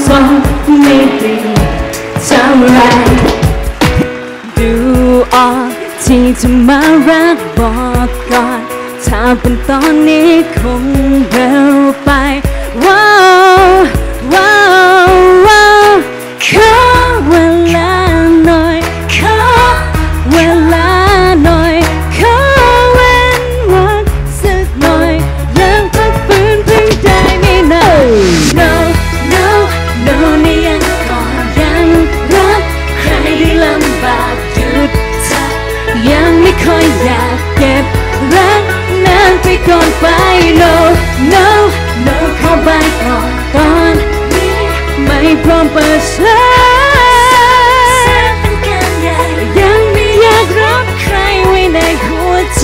งไม่ดีเท่าไรดูออกที่จะมารักบอกก่อนถ้าเป็นตอนนี้คงเร็วไปว้าวว้าวว้าวขอเวลาหน่อยขอเวลาหน่อยขอเว้นวันสักหน่อยยังพักฟื้นเพิ่งได้ไม่นาน No no no นี่ยังก่อนยังรักใครได้ลำบากหยุดเธอยังไม่ค่อยอยากเก็บรักนานไปก่อนไป No no no เข้าไปก่อนตอนนี้ไม่พร้อมเปิดใจยังไม่อยากรับใครไว้ในหัวใจ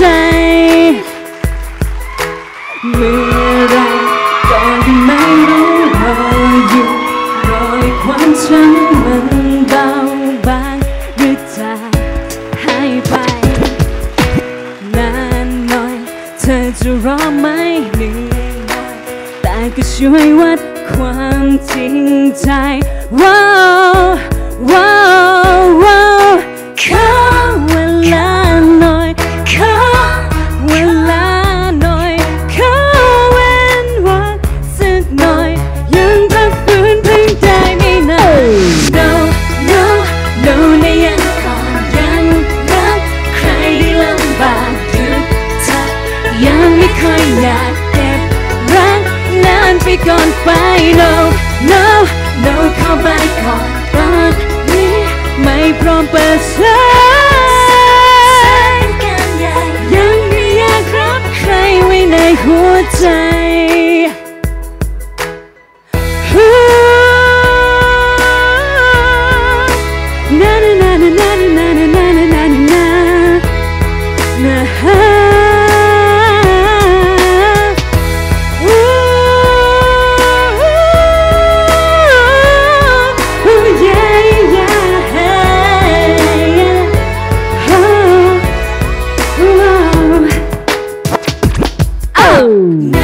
เมื่อไรก็ที่ไม่รู้รออยู่รอยความช้ำมันเบาบางหรือจะหายไปนานหน่อยเธอจะรอไหมเหนื่อยหน่อยแต่ก็ช่วยวัดความจริงใจว้าวว้าวว้าวขอเวลาหน่อยขอเวลาหน่อยขอเว้นวันสักหน่อยยังพักฟื้นเพิ่งได้ไม่นาน No no no ในยังก่อนยังรักใครได้ลำบากหยุดเธอยังไม่ค่อยอยากเก็บรักนานไปก่อนไป No no no เข้าไปก่อนตอนนี้ไม่พร้อมเปิดใจยังไม่อยากรับใครไว้ในหัวใจนานานานานานานานานานานาOh